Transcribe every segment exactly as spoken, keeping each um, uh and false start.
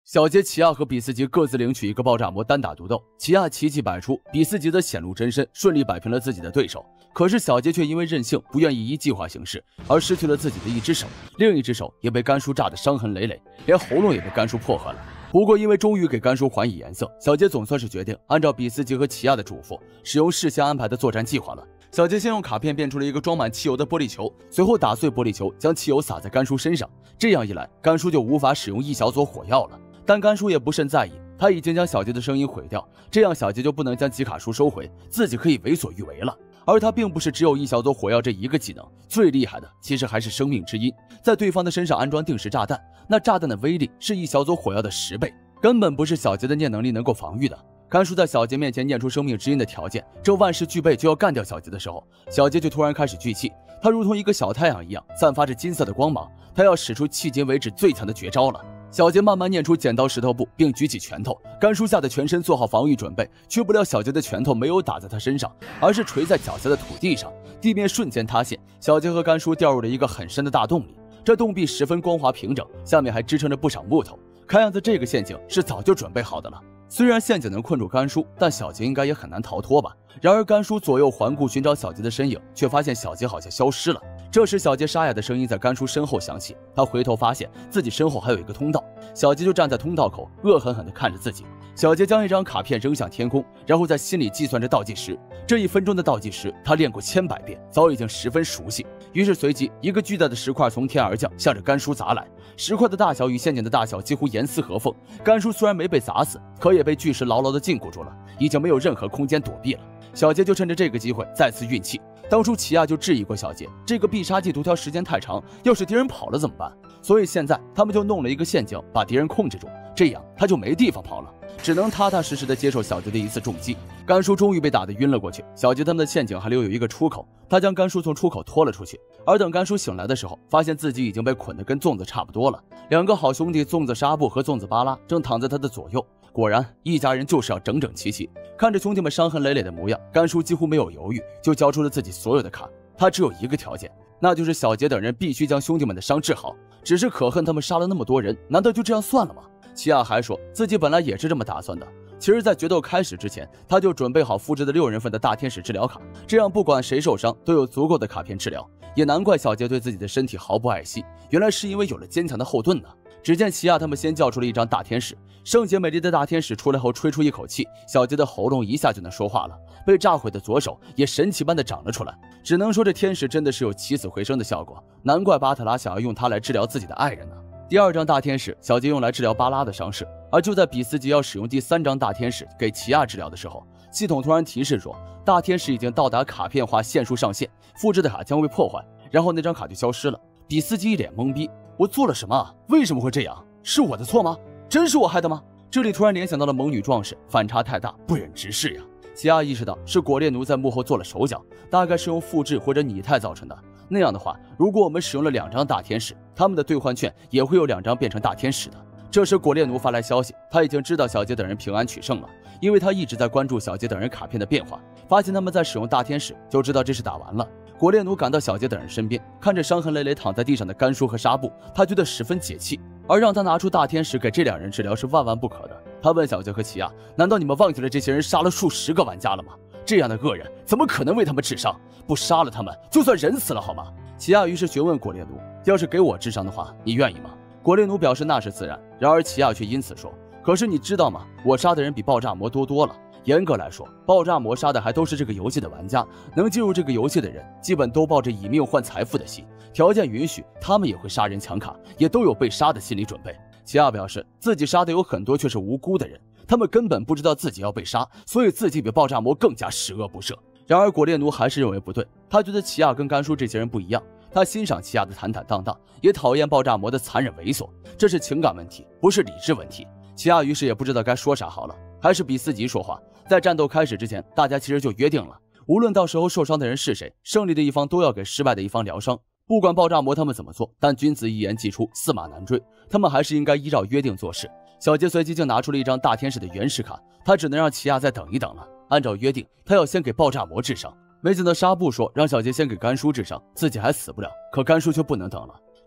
小杰、奇亚和比斯吉各自领取一个爆炸魔，单打独斗。奇亚奇迹百出，比斯吉则显露真身，顺利摆平了自己的对手。可是小杰却因为任性，不愿意依计划行事，而失去了自己的一只手，另一只手也被甘叔炸得伤痕累累，连喉咙也被甘叔破坏了。不过因为终于给甘叔还以颜色，小杰总算是决定按照比斯吉和奇亚的嘱咐，使用事先安排的作战计划了。小杰先用卡片变出了一个装满汽油的玻璃球，随后打碎玻璃球，将汽油洒在甘叔身上。这样一来，甘叔就无法使用一小撮火药了。但甘叔也不甚在意，他已经将小杰的声音毁掉，这样小杰就不能将吉卡书收回，自己可以为所欲为了。而他并不是只有一小撮火药这一个技能，最厉害的其实还是生命之音，在对方的身上安装定时炸弹，那炸弹的威力是一小撮火药的十倍，根本不是小杰的念能力能够防御的。甘叔在小杰面前念出生命之音的条件，这万事俱备就要干掉小杰的时候，小杰就突然开始聚气，他如同一个小太阳一样散发着金色的光芒，他要使出迄今为止最强的绝招了。小杰慢慢念出剪刀石头布，并举起拳头。甘叔吓得全身做好防御准备，却不料小杰的拳头没有打在他身上，而是垂在脚下的土地上，地面瞬间塌陷，小杰和甘叔掉入了一个很深的大洞里。这洞壁十分光滑平整，下面还支撑着不少木头，看样子这个陷阱是早就准备好的了。虽然陷阱能困住甘叔，但小杰应该也很难逃脱吧。然而甘叔左右环顾寻找小杰的身影，却发现小杰好像消失了。这时小杰沙哑的声音在甘叔身后响起，他回头发现自己身后还有一个通道，小杰就站在通道口，恶狠狠地看着自己。小杰将一张卡片扔向天空，然后在心里计算着倒计时。这一分钟的倒计时他练过千百遍，早已经十分熟悉。于是随即一个巨大的石块从天而降，向着甘叔砸来。石块的大小与陷阱的大小几乎严丝合缝，甘叔虽然没被砸死，可也被巨石牢牢地禁锢住了，已经没有任何空间躲避了。小杰就趁着这个机会再次运气。当初奇亚就质疑过小杰，这个必杀技读条时间太长，要是敌人跑了怎么办？所以现在他们就弄了一个陷阱，把敌人控制住，这样他就没地方跑了，只能踏踏实实地接受小杰的一次重击。甘叔终于被打得晕了过去，小杰他们的陷阱还留有一个出口，他将甘叔从出口拖了出去。而等甘叔醒来的时候，发现自己已经被捆得跟粽子差不多了。两个好兄弟粽子纱布和粽子巴拉正躺在他的左右，果然一家人就是要整整齐齐。看着兄弟们伤痕累累的模样，甘叔几乎没有犹豫，就交出了自己所有的卡。他只有一个条件，那就是小杰等人必须将兄弟们的伤治好。只是可恨他们杀了那么多人，难道就这样算了吗？奇亚还说自己本来也是这么打算的。其实在决斗开始之前，他就准备好复制的六人份的大天使治疗卡，这样不管谁受伤都有足够的卡片治疗。也难怪小杰对自己的身体毫不爱惜，原来是因为有了坚强的后盾呢。只见奇亚他们先叫出了一张大天使，圣洁美丽的大天使出来后吹出一口气，小杰的喉咙一下就能说话了，被炸毁的左手也神奇般的长了出来。只能说这天使真的是有起死回生的效果，难怪巴特拉想要用它来治疗自己的爱人呢。第二张大天使小杰用来治疗巴拉的伤势，而就在比斯吉要使用第三张大天使给奇亚治疗的时候，系统突然提示说大天使已经到达卡片化限数上限，复制的卡将会被破坏，然后那张卡就消失了。比斯吉一脸懵逼，我做了什么？为什么会这样？是我的错吗？真是我害的吗？这里突然联想到了猛女壮士，反差太大，不忍直视呀。奇亚意识到是果列奴在幕后做了手脚，大概是用复制或者拟态造成的。那样的话，如果我们使用了两张大天使，他们的兑换券也会有两张变成大天使的。这时果列奴发来消息，他已经知道小杰等人平安取胜了，因为他一直在关注小杰等人卡片的变化，发现他们在使用大天使，就知道这是打完了。果列奴赶到小杰等人身边，看着伤痕累累躺在地上的甘叔和纱布，他觉得十分解气，而让他拿出大天使给这两人治疗是万万不可的。他问小杰和奇亚，难道你们忘记了这些人杀了数十个玩家了吗？这样的恶人怎么可能为他们治伤？不杀了他们，就算人死了好吗？奇亚于是询问果列奴，要是给我治伤的话，你愿意吗？果列奴表示那是自然，然而奇亚却因此说，可是你知道吗？我杀的人比爆炸魔多多了。严格来说，爆炸魔杀的还都是这个游戏的玩家，能进入这个游戏的人基本都抱着以命换财富的心，条件允许他们也会杀人抢卡，也都有被杀的心理准备。奇亚表示自己杀的有很多却是无辜的人，他们根本不知道自己要被杀，所以自己比爆炸魔更加十恶不赦。然而果列奴还是认为不对，他觉得奇亚跟甘叔这些人不一样，他欣赏奇亚的坦坦荡荡，也讨厌爆炸魔的残忍猥琐，这是情感问题，不是理智问题。奇亚于是也不知道该说啥好了，还是比斯吉说话。在战斗开始之前，大家其实就约定了，无论到时候受伤的人是谁，胜利的一方都要给失败的一方疗伤。不管爆炸魔他们怎么做，但君子一言既出，驷马难追，他们还是应该依照约定做事。小杰随即就拿出了一张大天使的原始卡，他只能让奇亚再等一等了。按照约定，他要先给爆炸魔治伤。没想到纱布说让小杰先给甘叔治伤，自己还死不了，可甘叔却不能等了。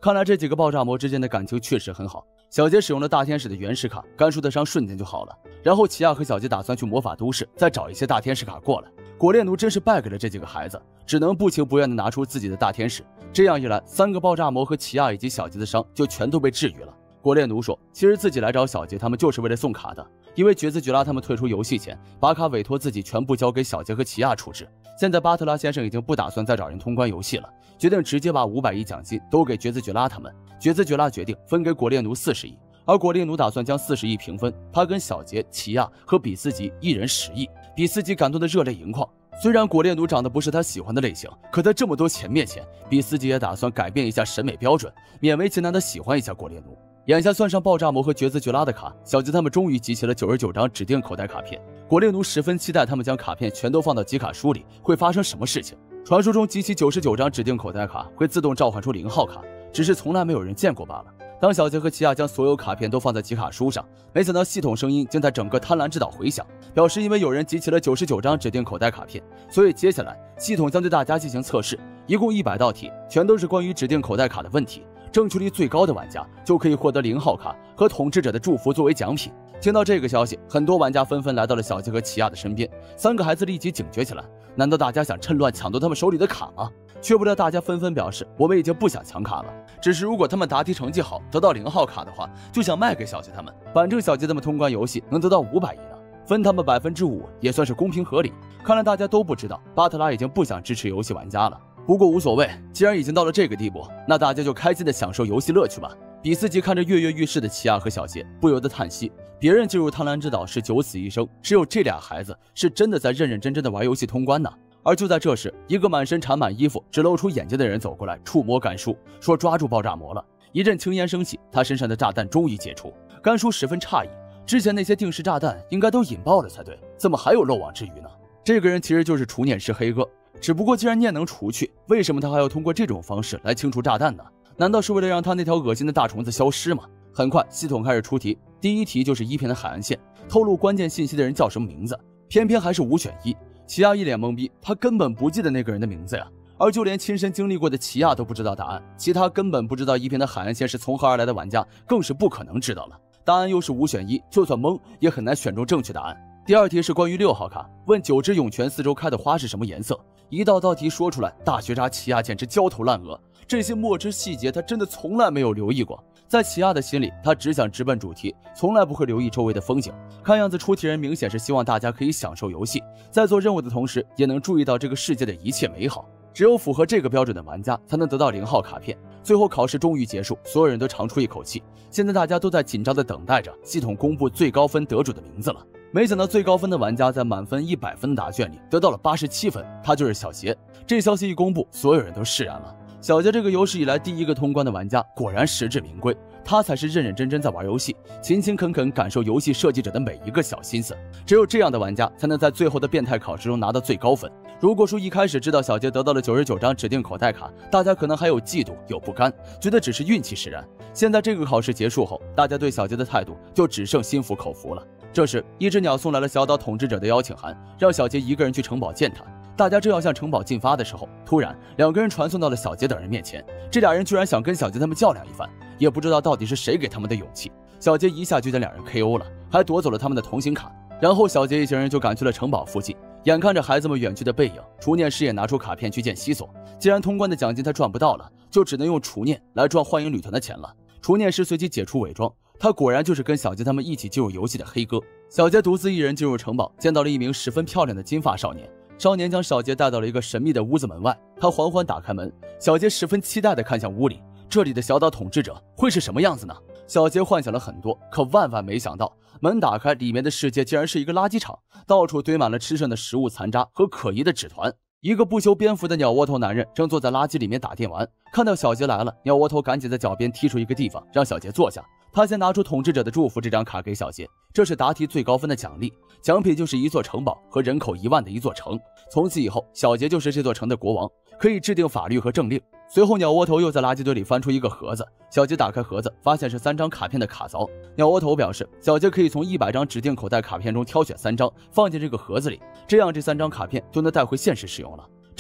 看来这几个爆炸魔之间的感情确实很好。小杰使用了大天使的原始卡，甘树的伤瞬间就好了。然后奇亚和小杰打算去魔法都市再找一些大天使卡过来。果烈奴真是败给了这几个孩子，只能不情不愿地拿出自己的大天使。这样一来，三个爆炸魔和奇亚以及小杰的伤就全都被治愈了。果烈奴说，其实自己来找小杰他们就是为了送卡的，因为绝子绝拉他们退出游戏前，把卡委托自己全部交给小杰和奇亚处置。现在巴特拉先生已经不打算再找人通关游戏了，决定直接把五百亿奖金都给绝子绝拉他们。绝子绝拉决定分给果烈奴四十亿，而果烈奴打算将四十亿平分，他跟小杰、奇亚和比斯吉一人十亿。比斯吉感动得热泪盈眶。虽然果烈奴长得不是他喜欢的类型，可在这么多钱面前，比斯吉也打算改变一下审美标准，勉为其难地喜欢一下果烈奴。眼下算上爆炸魔和绝子绝拉的卡，小杰他们终于集齐了九十九张指定口袋卡片。果烈奴十分期待他们将卡片全都放到集卡书里会发生什么事情。传说中集齐九十九张指定口袋卡会自动召唤出零号卡，只是从来没有人见过罢了。当小杰和奇亚将所有卡片都放在集卡书上，没想到系统声音竟在整个贪婪之岛回响，表示因为有人集齐了九十九张指定口袋卡片，所以接下来系统将对大家进行测试，一共一百道题，全都是关于指定口袋卡的问题。正确率最高的玩家就可以获得零号卡和统治者的祝福作为奖品。听到这个消息，很多玩家纷纷来到了小杰和奇亚的身边，三个孩子立即警觉起来。难道大家想趁乱抢夺他们手里的卡吗？却不料大家纷纷表示，我们已经不想抢卡了，只是如果他们答题成绩好，得到零号卡的话，就想卖给小杰他们，反正小杰他们通关游戏能得到五百亿呢，分他们百分之五也算是公平合理。看来大家都不知道，巴特拉已经不想支持游戏玩家了。不过无所谓，既然已经到了这个地步，那大家就开心的享受游戏乐趣吧。比斯吉看着跃跃欲试的奇亚和小杰，不由得叹息，别人进入贪婪之岛是九死一生，只有这俩孩子是真的在认认真真的玩游戏通关呢。而就在这时，一个满身缠满衣服只露出眼睛的人走过来，触摸甘叔，说抓住爆炸魔了。一阵青烟升起，他身上的炸弹终于解除。甘叔十分诧异，之前那些定时炸弹应该都引爆了才对，怎么还有漏网之鱼呢？这个人其实就是除念师黑哥，只不过既然念能除去，为什么他还要通过这种方式来清除炸弹呢？难道是为了让他那条恶心的大虫子消失吗？很快系统开始出题，第一题就是一片的海岸线，透露关键信息的人叫什么名字，偏偏还是五选一。奇亚一脸懵逼，他根本不记得那个人的名字呀，而就连亲身经历过的奇亚都不知道答案，其他根本不知道一片的海岸线是从何而来的玩家更是不可能知道了。答案又是五选一，就算懵也很难选中正确答案。第二题是关于六号卡，问九只涌泉四周开的花是什么颜色，一道道题说出来，大学渣奇亚简直焦头烂额，这些墨汁细节他真的从来没有留意过。在奇亚的心里，他只想直奔主题，从来不会留意周围的风景。看样子出题人明显是希望大家可以享受游戏，在做任务的同时也能注意到这个世界的一切美好。只有符合这个标准的玩家才能得到零号卡片。最后考试终于结束，所有人都长出一口气。现在大家都在紧张地等待着系统公布最高分得主的名字了。没想到最高分的玩家在满分一百分的答卷里得到了八十七分，他就是小杰。这消息一公布，所有人都释然了。小杰这个有史以来第一个通关的玩家，果然实至名归。他才是认认真真在玩游戏，勤勤恳恳感受游戏设计者的每一个小心思。只有这样的玩家才能在最后的变态考试中拿到最高分。如果说一开始知道小杰得到了九十九张指定口袋卡，大家可能还有嫉妒有不甘，觉得只是运气使然。现在这个考试结束后，大家对小杰的态度就只剩心服口服了。这时一只鸟送来了小岛统治者的邀请函，让小杰一个人去城堡见他。大家正要向城堡进发的时候，突然两个人传送到了小杰等人面前。这俩人居然想跟小杰他们较量一番，也不知道到底是谁给他们的勇气。小杰一下就将两人 K O 了，还夺走了他们的同行卡。然后小杰一行人就赶去了城堡附近。眼看着孩子们远去的背影，除念师也拿出卡片去见西索。既然通关的奖金他赚不到了，就只能用除念来赚欢迎旅团的钱了。除念师随即解除伪装，他果然就是跟小杰他们一起进入游戏的黑哥。小杰独自一人进入城堡，见到了一名十分漂亮的金发少年。少年将小杰带到了一个神秘的屋子门外，他缓缓打开门，小杰十分期待地看向屋里，这里的小岛统治者会是什么样子呢？小杰幻想了很多，可万万没想到，门打开，里面的世界竟然是一个垃圾场，到处堆满了吃剩的食物残渣和可疑的纸团。一个不修边幅的鸟窝头男人正坐在垃圾里面打电玩，看到小杰来了，鸟窝头赶紧在脚边踢出一个地方，让小杰坐下。他先拿出统治者的祝福这张卡给小杰，这是答题最高分的奖励，奖品就是一座城堡和人口一万的一座城。从此以后，小杰就是这座城的国王，可以制定法律和政令。随后鸟窝头又在垃圾堆里翻出一个盒子，小杰打开盒子，发现是三张卡片的卡槽。鸟窝头表示，小杰可以从一百张指定口袋卡片中挑选三张放进这个盒子里，这样这三张卡片就能带回现实使用了。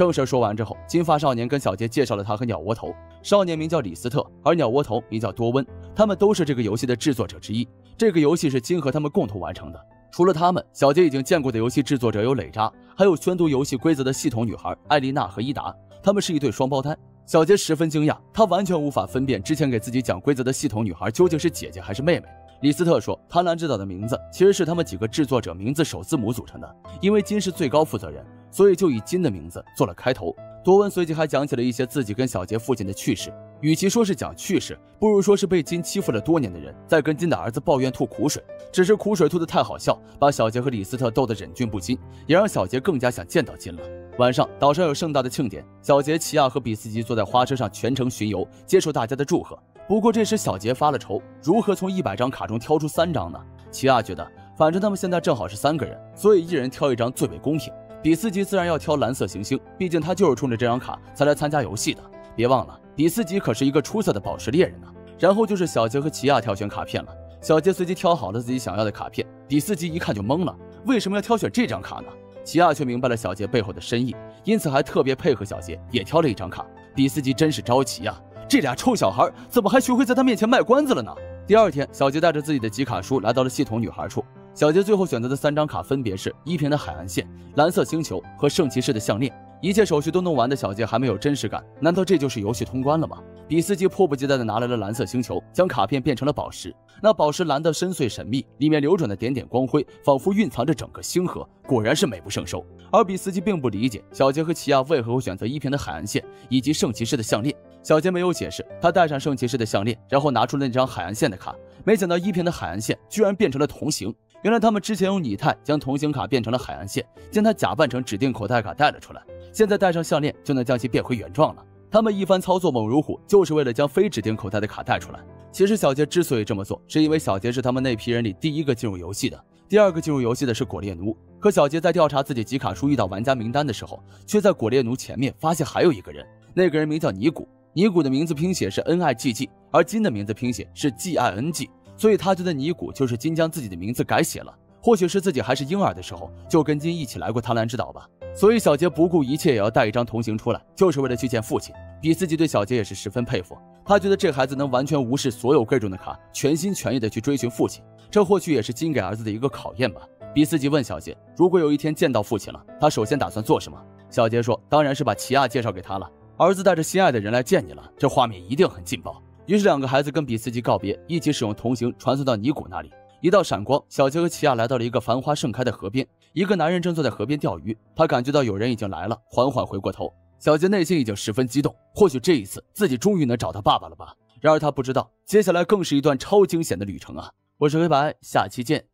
正事说完之后，金发少年跟小杰介绍了他和鸟窝头。少年名叫李斯特，而鸟窝头名叫多温，他们都是这个游戏的制作者之一。这个游戏是金和他们共同完成的。除了他们，小杰已经见过的游戏制作者有磊扎，还有宣读游戏规则的系统女孩艾丽娜和伊达，他们是一对双胞胎。小杰十分惊讶，他完全无法分辨之前给自己讲规则的系统女孩究竟是姐姐还是妹妹。李斯特说，贪婪之岛的名字其实是他们几个制作者名字首字母组成的，因为金是最高负责人，所以就以金的名字做了开头。多温随即还讲起了一些自己跟小杰父亲的趣事，与其说是讲趣事，不如说是被金欺负了多年的人在跟金的儿子抱怨吐苦水。只是苦水吐得太好笑，把小杰和李斯特逗得忍俊不禁，也让小杰更加想见到金了。晚上岛上有盛大的庆典，小杰、奇亚和比斯吉坐在花车上全程巡游，接受大家的祝贺。不过这时小杰发了愁，如何从一百张卡中挑出三张呢？奇亚觉得反正他们现在正好是三个人，所以一人挑一张最为公平。比斯吉自然要挑蓝色行星，毕竟他就是冲着这张卡才来参加游戏的。别忘了，比斯吉可是一个出色的宝石猎人呢。然后就是小杰和奇亚挑选卡片了。小杰随即挑好了自己想要的卡片，比斯吉一看就懵了，为什么要挑选这张卡呢？奇亚却明白了小杰背后的深意，因此还特别配合小杰，也挑了一张卡。比斯吉真是着急啊，这俩臭小孩怎么还学会在他面前卖关子了呢？第二天，小杰带着自己的集卡书来到了系统女孩处。小杰最后选择的三张卡分别是依萍的海岸线、蓝色星球和圣骑士的项链。一切手续都弄完的小杰还没有真实感，难道这就是游戏通关了吗？比斯吉迫不及待地拿来了蓝色星球，将卡片变成了宝石。那宝石蓝得深邃神秘，里面流转的点点光辉，仿佛蕴藏着整个星河，果然是美不胜收。而比斯吉并不理解小杰和奇亚为何会选择依萍的海岸线以及圣骑士的项链。小杰没有解释，他戴上圣骑士的项链，然后拿出了那张海岸线的卡。没想到依萍的海岸线居然变成了同形。原来他们之前用拟态将同形卡变成了海岸线，将它假扮成指定口袋卡带了出来，现在戴上项链就能将其变回原状了。他们一番操作猛如虎，就是为了将非指定口袋的卡带出来。其实小杰之所以这么做，是因为小杰是他们那批人里第一个进入游戏的，第二个进入游戏的是果猎奴。可小杰在调查自己集卡书遇到玩家名单的时候，却在果猎奴前面发现还有一个人，那个人名叫尼古。尼古的名字拼写是 N I G G， 而金的名字拼写是 G I N G， 所以他觉得尼古就是金将自己的名字改写了。或许是自己还是婴儿的时候就跟金一起来过贪婪之岛吧，所以小杰不顾一切也要带一张同行出来，就是为了去见父亲。比斯吉对小杰也是十分佩服，他觉得这孩子能完全无视所有贵重的卡，全心全意的去追寻父亲，这或许也是金给儿子的一个考验吧。比斯吉问小杰，如果有一天见到父亲了，他首先打算做什么？小杰说，当然是把奇亚介绍给他了，儿子带着心爱的人来见你了，这画面一定很劲爆。于是两个孩子跟比斯吉告别，一起使用同行传送到尼古那里。一道闪光，小杰和奇亚来到了一个繁花盛开的河边，一个男人正坐在河边钓鱼，他感觉到有人已经来了，缓缓回过头。小杰内心已经十分激动，或许这一次自己终于能找到爸爸了吧。然而他不知道，接下来更是一段超惊险的旅程啊！我是黑白，下期见。